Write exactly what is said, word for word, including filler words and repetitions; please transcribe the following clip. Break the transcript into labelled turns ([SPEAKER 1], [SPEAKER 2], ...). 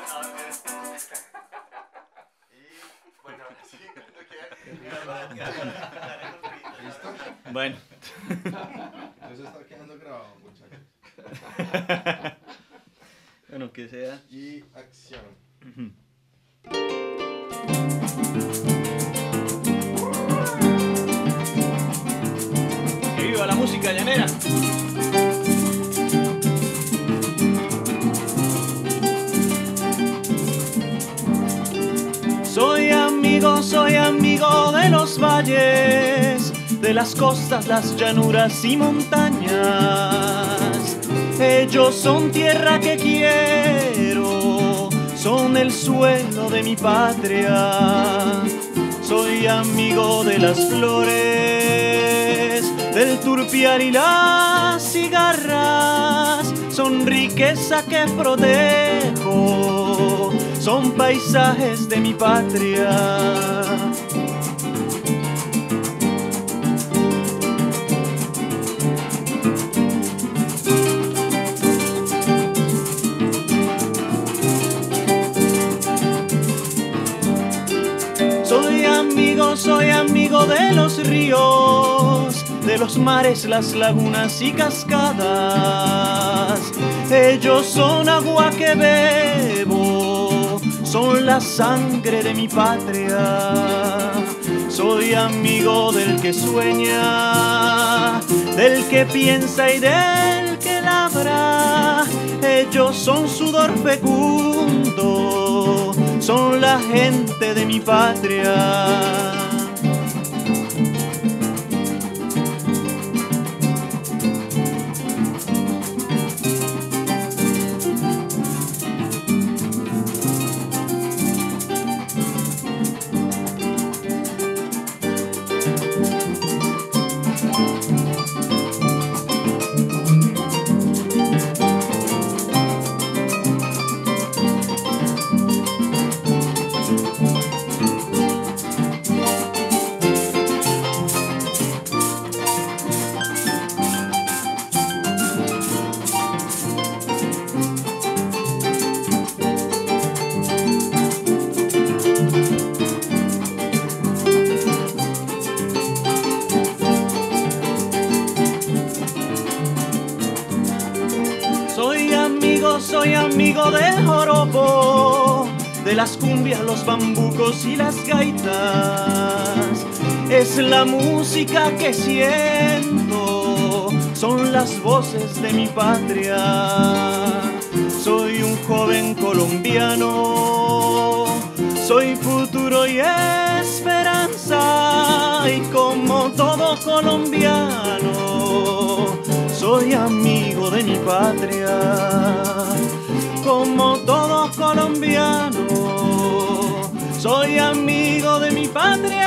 [SPEAKER 1] ¿Listo?
[SPEAKER 2] Bueno.
[SPEAKER 1] Entonces está quedando grabado, muchachos.
[SPEAKER 2] Bueno, que sea.
[SPEAKER 1] Y acción.
[SPEAKER 2] ¡Que viva la música llanera! Soy amigo, soy amigo de los valles, de las costas, las llanuras y montañas. Ellos son tierra que quiero, son el suelo de mi patria. Soy amigo de las flores, del turpial y las cigarras. Son riqueza que protejo, son paisajes de mi patria. Soy amigo, soy amigo de los ríos, de los mares, las lagunas y cascadas. Ellos son agua que bebo, son la sangre de mi patria. Soy amigo del que sueña, del que piensa y del que labra. Ellos son sudor fecundo, son la gente de mi patria. Soy amigo del joropo, de las cumbias, los bambucos y las gaitas. Es la música que siento, son las voces de mi patria. Soy un joven colombiano, soy futuro y esperanza. Y como todo colombiano, soy amigo de mi patria. Como todo colombiano, soy amigo de mi patria.